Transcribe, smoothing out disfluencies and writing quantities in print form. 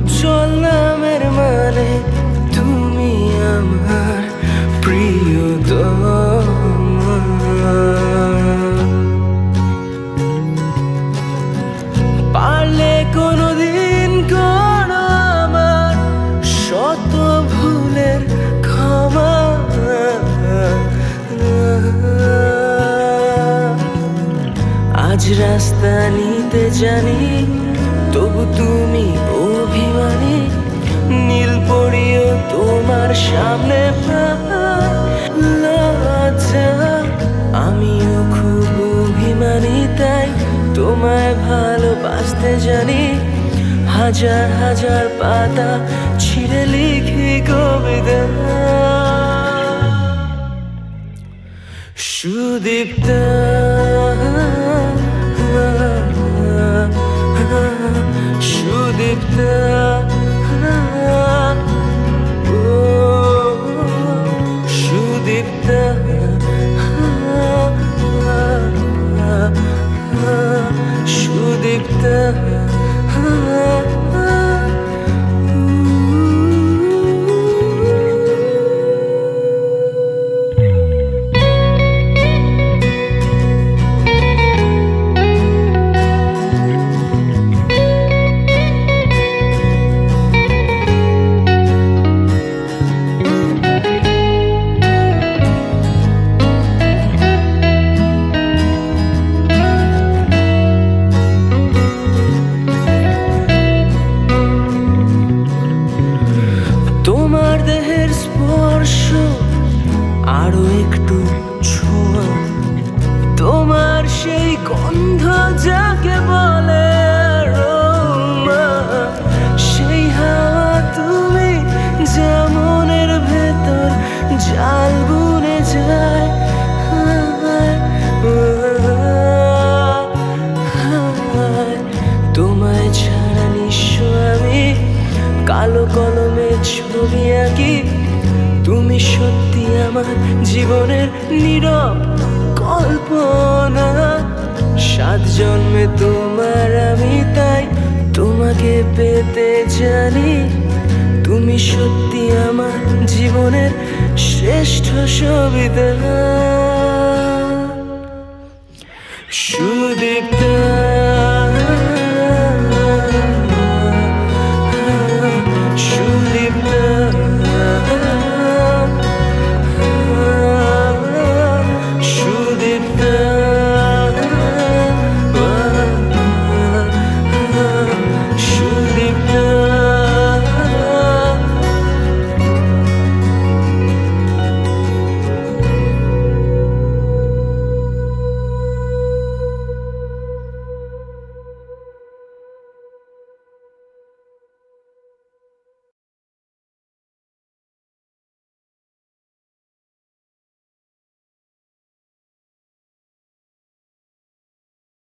উজ্জ্বল নামের মানে তুমি আমার প্রিয়তমা। পারলে কোনোদিন করো আমার শত ভুলের ক্ষমা। আজ রাস্তা নিতে জানি তবু তুমি অভিমানী, নীল পড়িও তোমার সামনে লজ্জা। আমিও খুব অভিমানী তাই তোমায় ভালোবাসতে জানি, হাজার হাজার পাতা ছিঁড়ে লিখি কবিতা। সুদীপ্ত সুদীপ্ত সুদীপ্ত সুদীপ্ত। তোমার দেহের স্পর্শ আরো একটু ছোঁয়া, তোমার সেই গন্ধ যাকে বলে আরোমা, সেই হাওয়া তুমি যা মনের ভেতর জাল বুনে যায়। তোমায় ছাড়া নিঃস্ব আমি, কালো কলমে ছবি আঁকি। তুমি সত্যি আমার জীবনের নীরব কল্পনা। 7 জন্মে তোমার আমি তাই তোমাকে পেতে জানি, তুমি সত্যি আমার জীবনের শ্রেষ্ঠ সবিতা। সুদীপ্ত